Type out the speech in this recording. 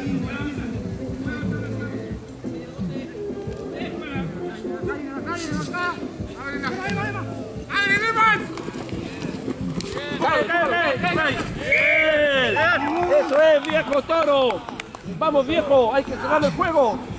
¡Eso es, viejo toro! ¡Vamos, viejo! ¡Hay que cerrar el juego!